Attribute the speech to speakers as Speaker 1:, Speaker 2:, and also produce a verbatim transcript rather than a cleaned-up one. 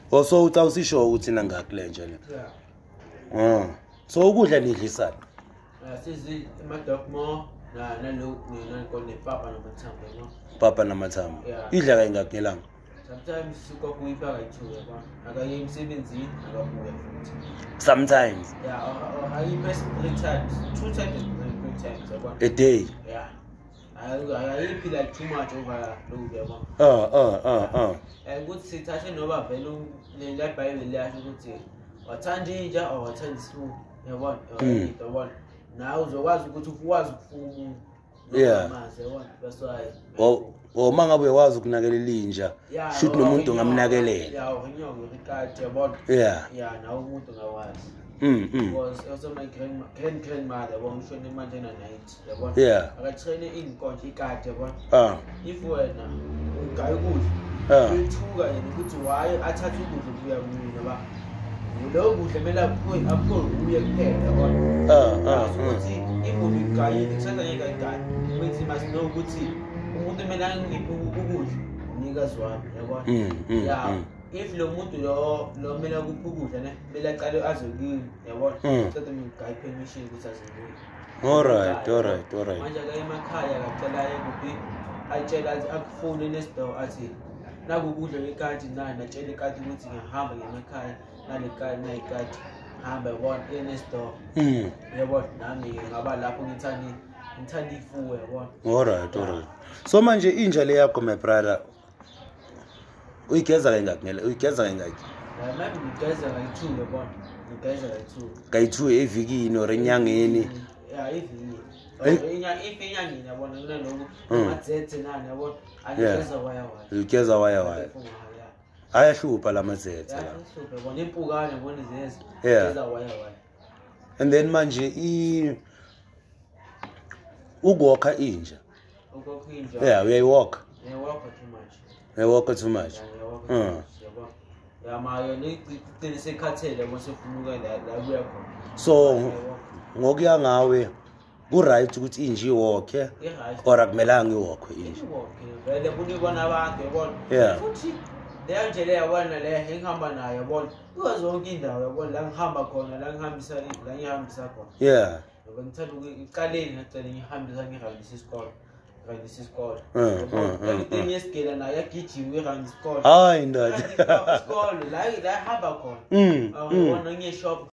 Speaker 1: Also utawusisho ukuthi nangakule nje le.
Speaker 2: Yeah.
Speaker 1: Oh. So ukudla nidlisana?
Speaker 2: Uh, sizi Blaqdogk nine na nalo nina kone papa namathambo no.
Speaker 1: Papa namathambo.
Speaker 2: Yeah.
Speaker 1: Idla kayingaki ngelanga?
Speaker 2: Sometimes suka kuyipa kayi-two yabona. Akaye emsebenzini akabuya futhi.
Speaker 1: Sometimes.
Speaker 2: Yeah, or ayipe three times, two times three times yabona.
Speaker 1: A day.
Speaker 2: Yeah. Ayipi like too much over load yabona.
Speaker 1: Uh uh uh uh.
Speaker 2: Eh ukuthi sithathe noba vele le Bible yasho ukuthi wathanda inja or wathanda isifunu yabona yabona nawe uzokwazi ukuthi ukwazi ukufuna
Speaker 1: yeah
Speaker 2: manje yabona that's why
Speaker 1: oh oh mangabe wazi ukunakelela inja shoot nomuntu ngamnakelela
Speaker 2: yeah unyongo ikati yabona
Speaker 1: yeah
Speaker 2: yeah nawe umuntu ngawazi
Speaker 1: mm mm
Speaker 2: because also my grand grand grandmother yabona ushone manje na night yabona
Speaker 1: yeah
Speaker 2: akatraine inkonje ikati yabona
Speaker 1: ah
Speaker 2: if wena ugayi ukudla
Speaker 1: ah
Speaker 2: uthuka yena ukuthi why athatha ukudla kuya kumina ba lo kudla mela apho apho uye kuphela yabona
Speaker 1: ah ah
Speaker 2: ukuthi ibubi gayi kusenza ngeke gayi ukuthi must know ukuthi umuntu mela ngiphi ukudla unikazi wami yabona yeah if lo muntu lo lo mela kuphi ukudla ne mela aqale azokini yabona uthatha ngayi permission ukuthi azenze
Speaker 1: all right all right all right
Speaker 2: manje ke emakhaya akacela yekuphi ayitshela akufune nesdo athi nakukudla lekati nani natshela ikati ukuthi ngihamba ngemakhaya nalekati nayikati hamba yabona enesdo
Speaker 1: mm
Speaker 2: yabona nami ngaba lapho ngithandi ngithanda ifuwe yabona
Speaker 1: all right all right so manje inja le yakho my brother uyigeza kangaki ngale uyigeza kangaki
Speaker 2: maybe ngigeza kayi-two yabona ngigeza kayi-two
Speaker 1: kayi-two evikini or enyangeni
Speaker 2: yeah iviki inya ifinyangini yabona kunaloko amadzethe nani yabona angigeza waya waya
Speaker 1: uyigeza waya waya ayahlupha lamadzethe la
Speaker 2: ayahlupha bona impukane yabona zezi
Speaker 1: yeah
Speaker 2: ngigeza waya waya
Speaker 1: and then manje i ukwokha inja
Speaker 2: ukwokha inja
Speaker 1: yeah uyayiwokha
Speaker 2: uyayiwokha too much
Speaker 1: uyayiwokha too much
Speaker 2: uh yabona ya mayo ni sekhathele yabona sefuna la la kuya khona
Speaker 1: so ngokuya ngawe ku right ukuthi inja iwokhe or akumelanga iwokhe inja
Speaker 2: vele kunibona abantu yabona
Speaker 1: yeah
Speaker 2: futhi leyo nje le yabona le engihamba nayo yabona uzonke indawo yabona la ngihamba khona la ngihambisa la ngihambisa khona
Speaker 1: yeah
Speaker 2: ngoba ngithanda ukuqaleni ngicela ngihambisa ngihambisa isikole ngihambisa isikole ngikuthi ngesigela nayo yagijima ngihambisa isikole
Speaker 1: hayi ndodana
Speaker 2: isikole la la hamba khona mm awona ngeshop